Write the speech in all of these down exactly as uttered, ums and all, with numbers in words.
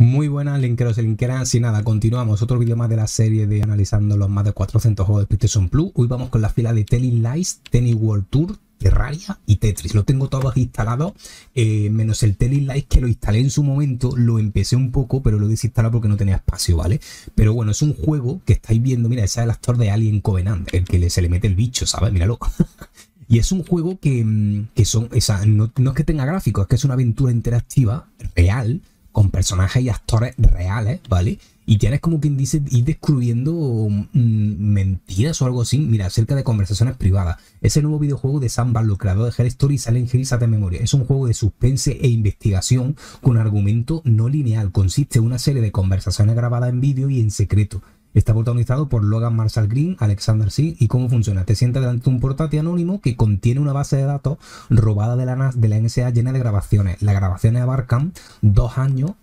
Muy buenas, linkeros y linkeras. Y nada, continuamos. Otro vídeo más de la serie de analizando los más de cuatrocientos juegos de PlayStation Plus. Hoy vamos con la fila de Telling Lies, Tennis World Tour, Terraria y Tetris. Lo tengo todos instalados, eh, menos el Telling Lies, que lo instalé en su momento. Lo empecé un poco, pero lo desinstalé porque no tenía espacio, ¿vale? Pero bueno, es un juego que estáis viendo. Mira, ese es el actor de Alien Covenant, el que le, se le mete el bicho, ¿sabes? Míralo. Y es un juego que, que son, o sea, no, no es que tenga gráficos, es que es una aventura interactiva real, con personajes y actores reales, ¿vale? Y tienes como quien dice ir descubriendo mmm, mentiras o algo así, mira, acerca de conversaciones privadas. Es el nuevo videojuego de Sam Barlow, creador de Her Story y Silent Hill Sate Memoria. Es un juego de suspense e investigación con argumento no lineal. Consiste en una serie de conversaciones grabadas en vídeo y en secreto. Está protagonizado por Logan Marshall Green, Alexander Sin. ¿Y cómo funciona? Te sientas delante de un portátil anónimo que contiene una base de datos robada de la, de la N S A llena de grabaciones. Las grabaciones abarcan dos años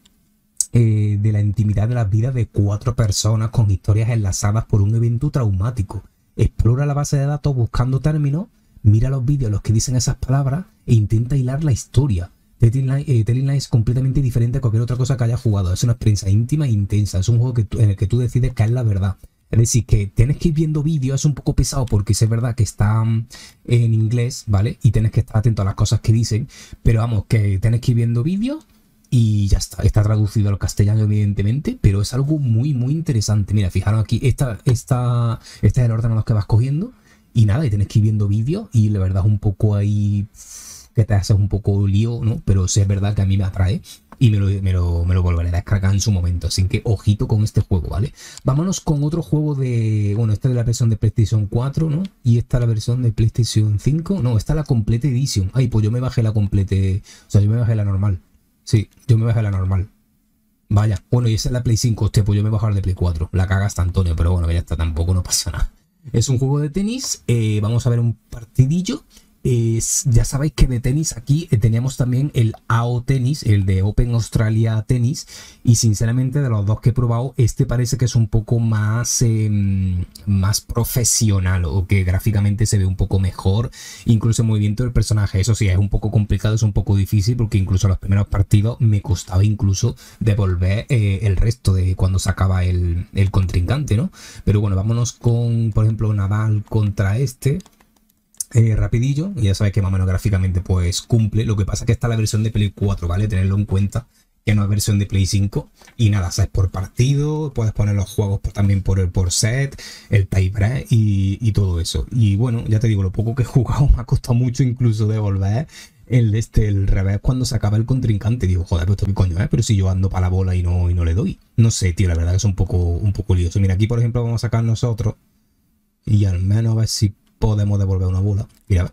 eh, de la intimidad de las vidas de cuatro personas con historias enlazadas por un evento traumático. Explora la base de datos buscando términos, mira los vídeos los que dicen esas palabras e intenta hilar la historia. Telling Lies eh, es completamente diferente a cualquier otra cosa que hayas jugado. Es una experiencia íntima e intensa. Es un juego que tú, en el que tú decides qué es la verdad. Es decir, que tienes que ir viendo vídeos. Es un poco pesado porque es verdad que está um, en inglés, ¿vale? Y tienes que estar atento a las cosas que dicen. Pero vamos, que tienes que ir viendo vídeos y ya está. Está traducido al castellano, evidentemente, pero es algo muy, muy interesante. Mira, fijaros aquí, esta, esta, este es el orden a los que vas cogiendo. Y nada, y tienes que ir viendo vídeos y la verdad es un poco ahí que te haces un poco lío, ¿no? Pero sí es verdad que a mí me atrae y me lo, me lo, me lo volveré a descargar en su momento. Así que ojito con este juego, ¿vale? Vámonos con otro juego de... Bueno, esta es la versión de PlayStation cuatro, ¿no? Y esta es la versión de PlayStation cinco. No, esta es la Complete Edition. Ay, pues yo me bajé la Complete... O sea, yo me bajé la normal. Sí, yo me bajé la normal. Vaya. Bueno, y esa es la Play cinco. Hostia, pues yo me bajé la de Play cuatro. La caga hasta Antonio, pero bueno, ya está. Tampoco no pasa nada. Es un juego de tenis. Eh, vamos a ver un partidillo. Eh, ya sabéis que de tenis aquí eh, teníamos también el A O Tennis, el de Open Australia Tennis, y sinceramente de los dos que he probado, este parece que es un poco más, eh, más profesional, o que gráficamente se ve un poco mejor, incluso el movimiento del personaje. Eso sí, es un poco complicado, es un poco difícil, porque incluso los primeros partidos me costaba incluso devolver eh, el resto de cuando sacaba el, el contrincante, ¿no? Pero bueno, vámonos con, por ejemplo, Nadal contra este. Eh, rapidillo, y ya sabéis que más o menos gráficamente pues cumple. Lo que pasa es que está la versión de Play cuatro, ¿vale? Tenerlo en cuenta, que no es versión de Play cinco. Y nada, sabes, por partido, puedes poner los juegos por, también por el por set, el tiebreak y, y todo eso. Y bueno, ya te digo, lo poco que he jugado me ha costado mucho incluso devolver el, este, el revés cuando se acaba el contrincante. Digo, joder, pues esto qué coño, ¿eh? Pero si yo ando para la bola y no, y no le doy. No sé, tío, la verdad que es un poco, un poco lioso. Mira, aquí por ejemplo vamos a sacar nosotros y al menos a ver si podemos devolver una bola. Mira,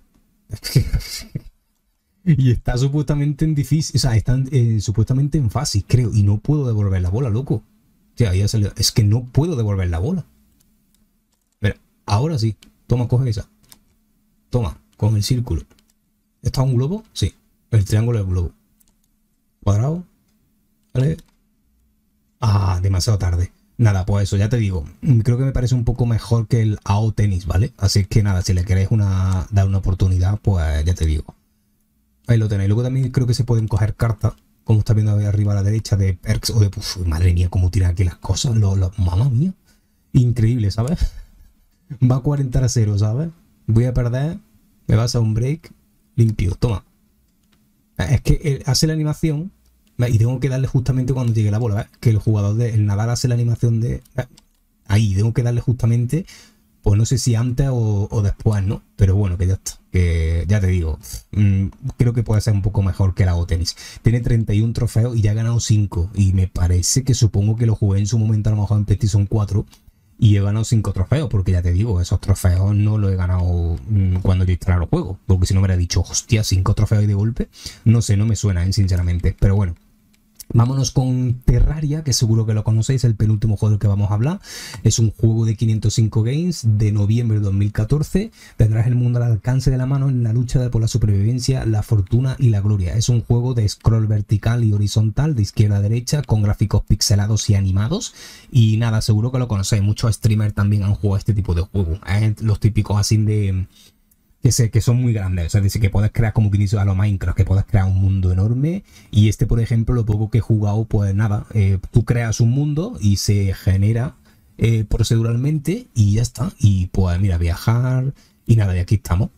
y está supuestamente en difícil, o sea, están eh, supuestamente en fácil, creo, y no puedo devolver la bola, loco. O sea, ya salió. Es que no puedo devolver la bola. Mira, ahora sí. Toma, coge esa. Toma, con el círculo. ¿Está un globo? Sí. El triángulo del globo. Cuadrado. ¿Vale? Ah, demasiado tarde. Nada, pues eso, ya te digo, creo que me parece un poco mejor que el A O Tennis, ¿vale? Así que nada, si le queréis una, dar una oportunidad, pues ya te digo. Ahí lo tenéis. Luego también creo que se pueden coger cartas, como está viendo ahí arriba a la derecha, de perks o de... Uf, madre mía, cómo tiran aquí las cosas, lo, lo, mamá mía. Increíble, ¿sabes? Va a cuarenta a cero, ¿sabes? Voy a perder, me vas a un break, limpio, toma. Es que él hace la animación... Y tengo que darle justamente cuando llegue la bola, ¿ves? Que el jugador de el Nadal hace la animación de... ¿ves? Ahí, tengo que darle justamente, pues no sé si antes o, o después, ¿no? Pero bueno, que ya está. Que ya te digo, mmm, creo que puede ser un poco mejor que el A O Tennis. Tiene treinta y un trofeos y ya ha ganado cinco. Y me parece que supongo que lo jugué en su momento a lo mejor en PlayStation cuatro. Y he ganado cinco trofeos, porque ya te digo, esos trofeos no los he ganado mmm, cuando yo instalé el juego. Porque si no me hubiera dicho, hostia, cinco trofeos de golpe. No sé, no me suena, ¿eh? Sinceramente. Pero bueno. Vámonos con Terraria, que seguro que lo conocéis, el penúltimo juego del que vamos a hablar. Es un juego de quinientos cinco Games de noviembre de dos mil catorce. Tendrás el mundo al alcance de la mano en la lucha por la supervivencia, la fortuna y la gloria. Es un juego de scroll vertical y horizontal, de izquierda a derecha, con gráficos pixelados y animados. Y nada, seguro que lo conocéis. Muchos streamers también han jugado este tipo de juego. ¿eh? Los típicos así de... que sé que son muy grandes, o sea, es decir, que puedes crear como que dice a los Minecraft, que puedes crear un mundo enorme. Y este, por ejemplo, lo poco que he jugado, pues nada, eh, tú creas un mundo y se genera eh, proceduralmente y ya está. Y pues mira, viajar y nada, y aquí estamos.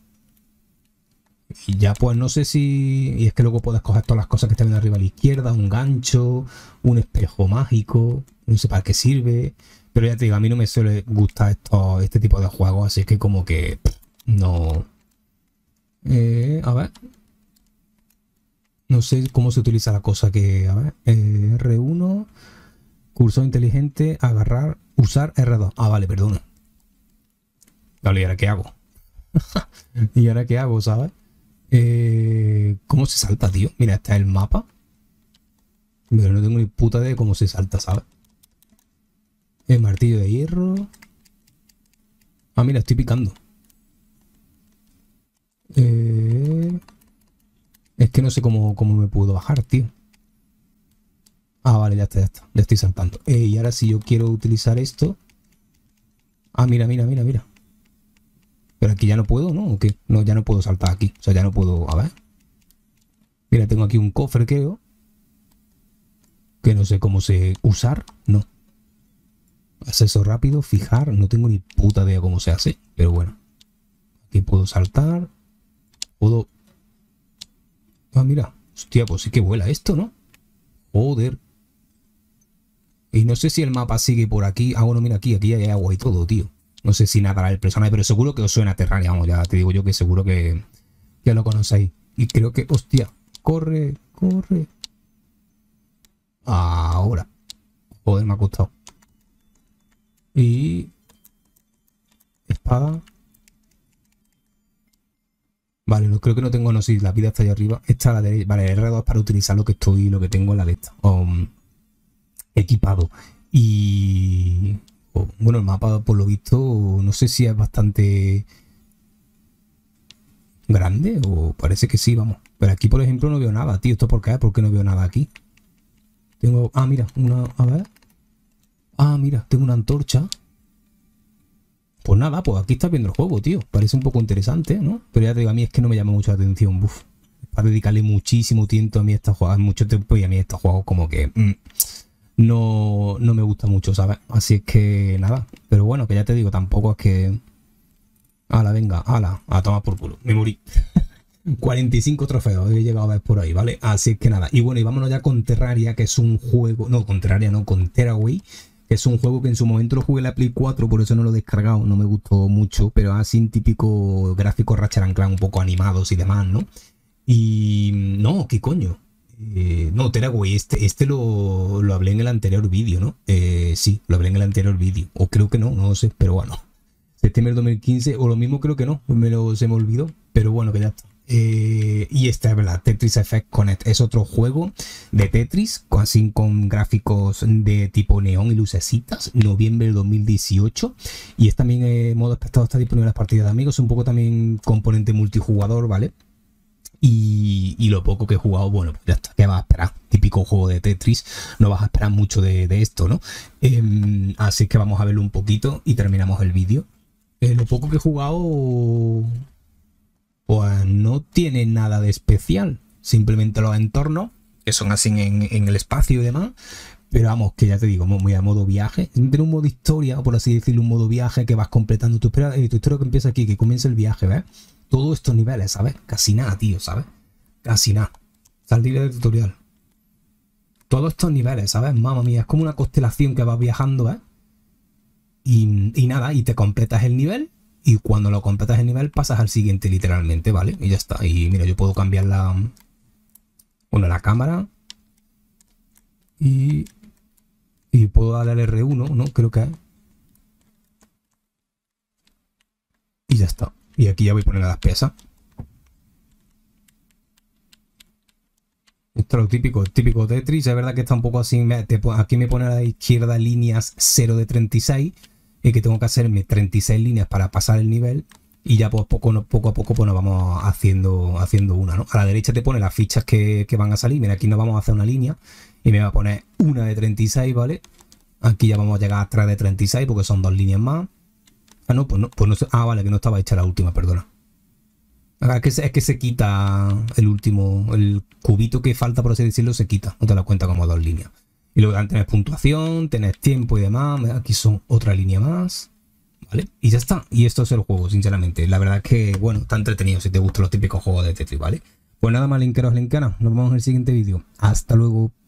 Y ya pues no sé si... Y es que luego puedes coger todas las cosas que están arriba a la izquierda, un gancho, un espejo mágico, no sé para qué sirve. Pero ya te digo, a mí no me suele gustar esto, este tipo de juegos, así que como que pff, no... Eh, a ver. No sé cómo se utiliza la cosa que... A ver. Eh, R uno. Cursor inteligente. Agarrar. Usar R dos. Ah, vale, perdona. Vale, ¿y ahora qué hago? ¿Y ahora qué hago, sabes? Eh, ¿Cómo se salta, tío? Mira, está el mapa. Pero no tengo ni puta idea de cómo se salta, ¿sabes? El martillo de hierro. Ah, mira, estoy picando. Eh... Es que no sé cómo, cómo me puedo bajar, tío. Ah, vale, ya está, ya está. Ya estoy saltando. Eh, y ahora si yo quiero utilizar esto... Ah, mira, mira, mira, mira. Pero aquí ya no puedo, ¿no? ¿O qué? No, ya no puedo saltar aquí. O sea, ya no puedo... A ver. Mira, tengo aquí un cofre, creo. Que no sé cómo se... Usar, no. Acceso rápido, fijar. No tengo ni puta idea cómo se hace. Pero bueno. Aquí puedo saltar. Puedo... Ah, mira. Hostia, pues sí que vuela esto, ¿no? Joder. Y no sé si el mapa sigue por aquí. Ah, bueno, mira aquí. Aquí hay agua y todo, tío. No sé si nadará el personaje, pero seguro que os suena Terraria. Vamos, ya te digo yo que seguro que, que lo conocéis. Y creo que... Hostia. Corre, corre. Ahora. Joder, me ha costado. Y... Espada. Vale, no, creo que no tengo, no sé, la vida está allá arriba. Esta a la derecha. Vale, R dos para utilizar lo que estoy, lo que tengo en la de esta. Um, equipado. Y... Oh, bueno, el mapa, por lo visto, no sé si es bastante grande o parece que sí, vamos. Pero aquí, por ejemplo, no veo nada, tío. ¿Esto por qué? ¿Por qué no veo nada aquí? Tengo... Ah, mira, una... A ver. Ah, mira, tengo una antorcha. Pues nada, pues aquí estás viendo el juego, tío. Parece un poco interesante, ¿no? Pero ya te digo, a mí es que no me llama mucho la atención. Buf. Para dedicarle muchísimo tiempo a mí a estos juegos, mucho tiempo, y a mí estos juegos como que mm, no, no me gusta mucho, ¿sabes? Así es que nada. Pero bueno, que ya te digo, tampoco es que... Ala, venga, ala, a tomar por culo. Me morí. cuarenta y cinco trofeos he llegado a ver por ahí, ¿vale? Así es que nada. Y bueno, y vámonos ya con Terraria, que es un juego... No, con Terraria no, con Tearaway. Que es un juego que en su momento lo jugué en la Play cuatro, por eso no lo he descargado, no me gustó mucho, pero así un típico gráfico Ratchet and Clank un poco animados y demás, ¿no? Y... No, ¿qué coño? Eh, no, Tearaway, este, este lo, lo hablé en el anterior vídeo, ¿no? Eh, sí, lo hablé en el anterior vídeo. O creo que no, no lo sé, pero bueno. Septiembre del dos mil quince, o lo mismo creo que no, me lo, se me olvidó, pero bueno, que ya está. Eh, y esta es verdad, Tetris Effect Connect es otro juego de Tetris, así con gráficos de tipo neón y lucecitas, noviembre del dos mil dieciocho. Y es también eh, modo espectador, está disponible en las partidas de amigos, un poco también componente multijugador, ¿vale? Y, y lo poco que he jugado, bueno, pues ya está, ¿qué vas a esperar? Típico juego de Tetris, no vas a esperar mucho de, de esto, ¿no? Eh, así que vamos a verlo un poquito y terminamos el vídeo. Eh, lo poco que he jugado, pues no tiene nada de especial. Simplemente los entornos, que son así en, en el espacio y demás. Pero vamos, que ya te digo, muy a modo viaje. Tiene un modo historia, o por así decirlo, un modo viaje que vas completando tu historia. Eh, tu historia que empieza aquí, que comienza el viaje, ¿ves? Todos estos niveles, ¿sabes? Casi nada, tío, ¿sabes? Casi nada. Salir del tutorial. Todos estos niveles, ¿sabes? Mamma mía, es como una constelación que vas viajando, ¿ves? Y, y nada, y te completas el nivel. Y cuando lo completas el nivel pasas al siguiente literalmente, ¿vale? Y ya está. Y mira, yo puedo cambiar la... Bueno, la cámara. Y... Y puedo darle al R uno, ¿no? Creo que es. Y ya está. Y aquí ya voy a poner las piezas. Esto es lo típico, el típico Tetris. Es verdad que está un poco así. Aquí me pone a la izquierda líneas cero de treinta y seis. Y que tengo que hacerme treinta y seis líneas para pasar el nivel. Y ya pues poco, poco a poco pues nos vamos haciendo, haciendo una, ¿no? A la derecha te pone las fichas que, que van a salir. Mira, aquí nos vamos a hacer una línea. Y me va a poner una de treinta y seis, ¿vale? Aquí ya vamos a llegar a tres de treinta y seis porque son dos líneas más. Ah, no, pues no, pues no. Ah, vale, que no estaba hecha la última, perdona. Es que, se, es que se quita el último, el cubito que falta, por así decirlo, se quita. No te das cuenta como dos líneas. Y luego tenés puntuación, tenés tiempo y demás. Aquí son otra línea más. ¿Vale? Y ya está. Y esto es el juego, sinceramente. La verdad es que, bueno, está entretenido si te gustan los típicos juegos de Tetris, ¿vale? Pues nada más, linkeros, linkeras. Nos vemos en el siguiente vídeo. Hasta luego.